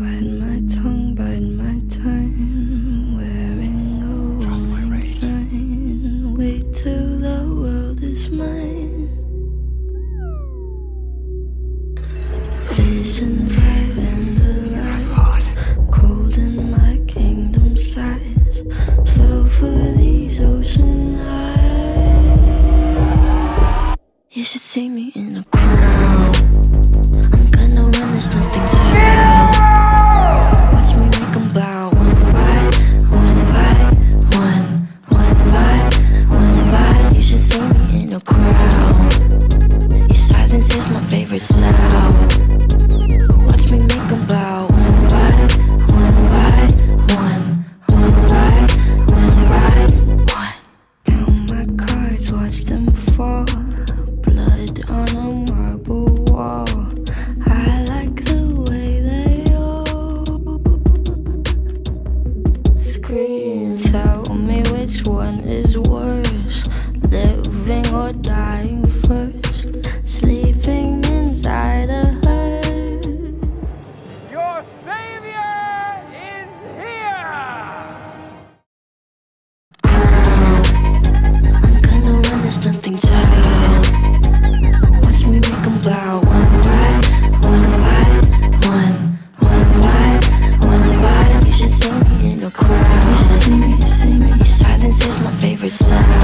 Bite my tongue, bide my time. Wearing a warning sign. Wait till the world is mine. Visions I've vandalized. Cold in my kingdom size. Fell for these ocean eyes. You should see me in a crowd. I'm gonna run, there's nothing to do. Watch me make them bow. One by one by one. One by one by. You should see me in a crowd. Your silence is my favorite sound. Watch me make them bow. One by one by one. One by one by one. Count my cards, watch them fall. Blood on a marble wall. I like the way they all scream. Tell me which one is worse, living or dying first. Sleeping inside a herd. Your savior is here! I'm gonna run, there's nothing to help. Watch me make them bow. One by one by one. One by one by. You should see me in a crowd. You should see me, see me. Your silence is my favorite sound.